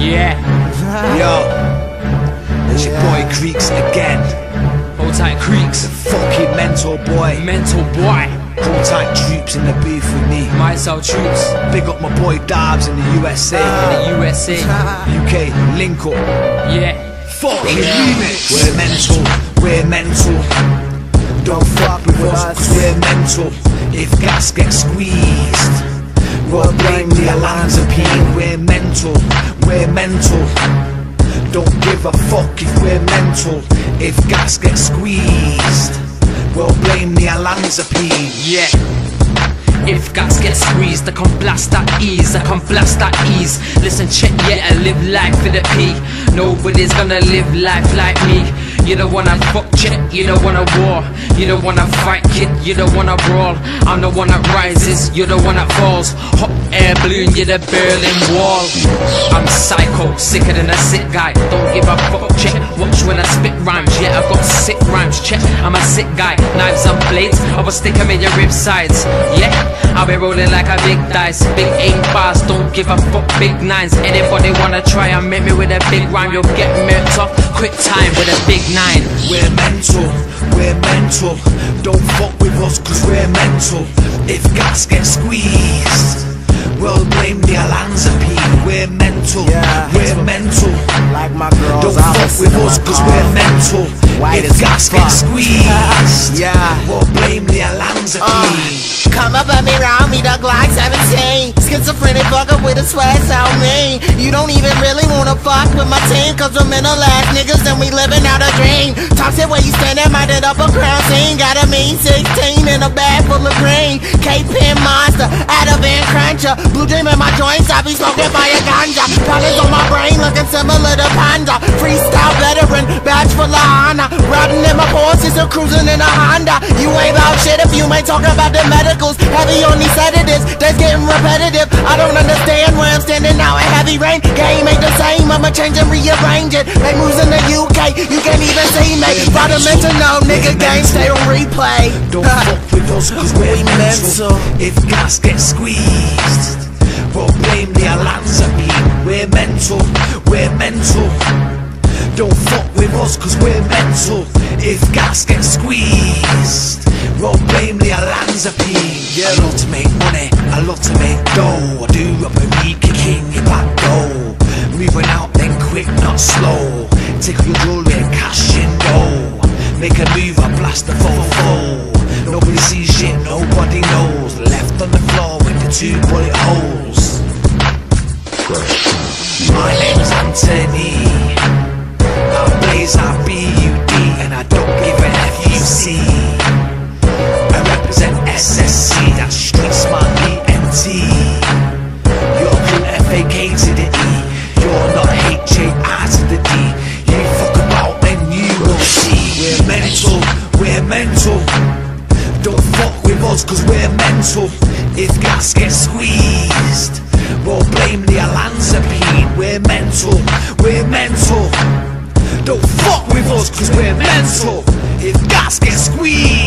Yeah. Yo, it's your boy Creekz again. Hold tight, Creekz. The fucking mental boy. Mental boy. Hold tight, Troopz in the booth with me. Myself, Troopz. Big up my boy Darbs in the USA. In the USA. UK, link up. Yeah. Fucking REMIX. We're mental, we're mental. Don't fuck with us, cause we're mental. If gas gets squeezed, we'll blame the olanzapine. We're mental, we're mental. Don't give a fuck if we're mental. If gas gets squeezed, we'll blame the olanzapine. Yeah. If gas get squeezed, I can blast at ease, I can blast at ease. Listen, check, yeah, I live life for the P. Nobody's gonna live life like me. You don't wanna fuck, check, you don't wanna war. You don't wanna fight, kid, you don't wanna brawl. I'm the one that rises, you're the one that falls. Hot air balloon, you're the Berlin Wall. I'm psycho, sicker than a sick guy. Don't give a fuck, check, watch when I spit rhymes. Yeah, I got sick rhymes, check, I'm a sick guy. Knives and blades, I will stick them in your rib sides. Yeah, I'll be rolling like a big dice. Big 8 bars, don't give a fuck, big 9s. Anybody wanna try and make me with a big rhyme, you'll get murked off quick time with a big 9. We're mental, we're mental. Don't fuck with us cause we're mental. If gas gets squeezed, we'll blame the olanzapine. We're mental, we're mental. Like my girls, don't fuck with us cause we're mental. If gas gets squeezed, we'll blame the olanzapine. Come up at me round me, the Glock 17. Schizophrenic fucker with a swag so mean. You don't even really wanna fuck with my team, cause we're mental ass niggas and we living out a dream. Toxic where you standing, minded up a crown scene. Got a mean 16 in a bag full of green. K-Pin monster, Ativan cruncher. Blue dream in my joints, I be smoking by a ganja. Colors on my brain looking similar to Panda. Freestyle veteran, badge full of honor. Riding in my Porsches or cruising in a Honda. You ain't about shit if you ain't talking about the medical. Heavy on these sedatives, that's getting repetitive. I don't understand where I'm standing now in heavy rain. Game ain't the same, I'ma change and rearrange it. Make moves in the UK, you can't even see me. Fundamental, no nigga, game stay on replay. Don't fuck with us cause we're mental. If gas gets squeezed, we'll blame the olanzapine. We're mental, we're mental. Don't fuck with us cause we're mental. If gas gets squeezed, we'll blame the olanzapine. I love to make money, I love to make dough. I do robbery, kicking your back door. Moving out then quick, not slow. Tickle your jewelry and cash in dough. Make a move, I blast the fofo. Nobody sees shit, nobody knows. Left on the floor with the 2 bullet holes. My name's Anthony, I blaze R-B-U-D, and I don't give a F-U-C. I represent SSC, that's Street Smart ENT. You're cool F-A-K to the E, you're not H-A-R to the D. You fuck about then you will see. We're mental, we're mental. Don't fuck with us cause we're mental. If gas gets squeezed, we'll blame the olanzapine. We're mental, we're mental. Don't fuck with us cause we're mental. If gas gets squeezed,